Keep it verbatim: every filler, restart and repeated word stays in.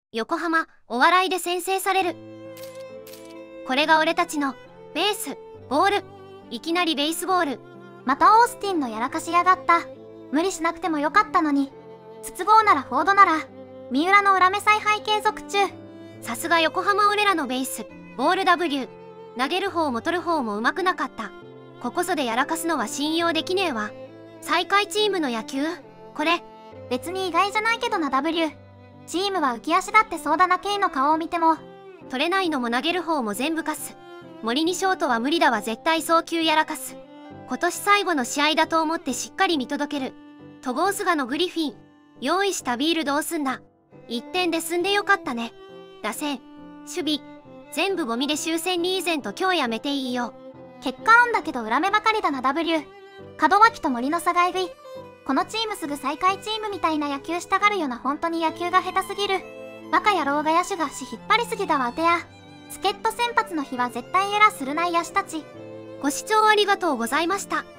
横浜、お笑いで先制される。これが俺たちの、ベース、ボール。いきなりベースボール。 またオースティンのやらかしやがった。無理しなくてもよかったのに。筒香ならフォードなら、三浦の裏目采配継続中。 さすが横浜俺らのベース、ボール ダブリュー。投げる方も取る方も上手くなかった。ここぞでやらかすのは信用できねえわ。最下位チームの野球これ。 別に意外じゃないけどな ダブリュー。チームは浮き足だってそうだな。ケイの顔を見ても。 取れないのも投げる方も全部カス。森にショートは無理だわ。絶対送球やらかす。今年最後の試合だと思ってしっかり見届ける。戸郷菅のグリフィン。用意したビールどうすんだ。いってんで済んでよかったね。打線、守備、全部ゴミで終戦リーゼント今日やめていいよ。 結果論だけど裏目ばかりだな ダブリュー。門脇と森の差がえぐい。このチームすぐ最下位チームみたいな野球したがるよな。本当に野球が下手すぎる。バカ野郎が野手が足引っ張りすぎだわ。当てや。助っ人先発の日は絶対エラーするない野手たち。 ご視聴ありがとうございました。